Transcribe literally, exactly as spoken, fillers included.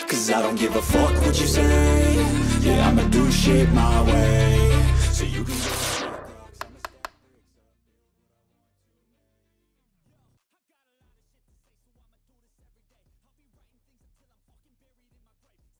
Cause I don't give a fuck what you say. Yeah, I'ma do shit my way. So you can